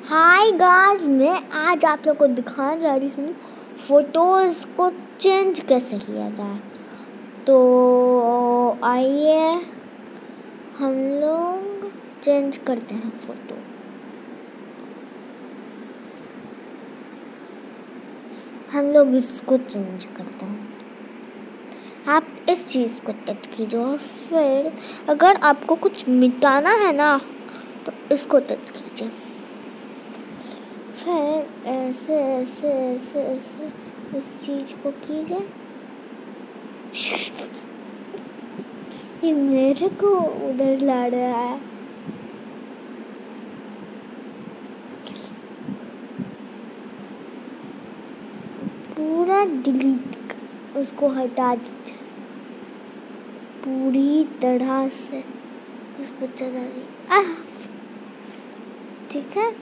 Hi guys, मैं आज आप लोग को दिखाने जा रही हूँ फ़ोटोज़ को चेंज कैसे किया जाए। तो आइए हम लोग चेंज करते हैं फ़ोटो। हम लोग इसको चेंज करते हैं। आप इस चीज़ को टच कीजिए और फिर अगर आपको कुछ मिटाना है ना तो इसको टच कीजिए। फिर ऐसे ऐसे ऐसे ऐसे इस चीज़ को कीजिए। ये मेरे को उधर ला रहा है। पूरा डिलीट, उसको हटा दीजिए पूरी तरह से, उसको चला दीजिए। ठीक है,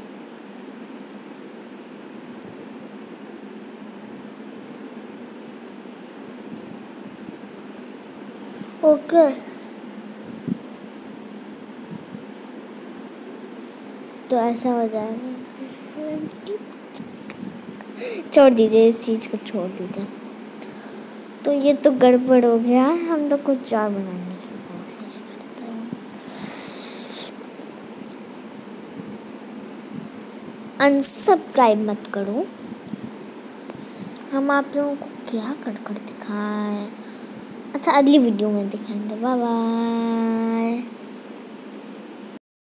ओके। तो ऐसा हो जाएगा। छोड़ दीजिए, इस चीज़ को छोड़ दीजिए। तो ये तो गड़बड़ हो गया, हम तो कुछ और बनाने की कोशिश करते हैं। अनसब्सक्राइब मत करो। हम आप लोगों को क्या कर कर दिखाएं। अच्छा, अगली वीडियो में दिखाएंगे। Bye bye.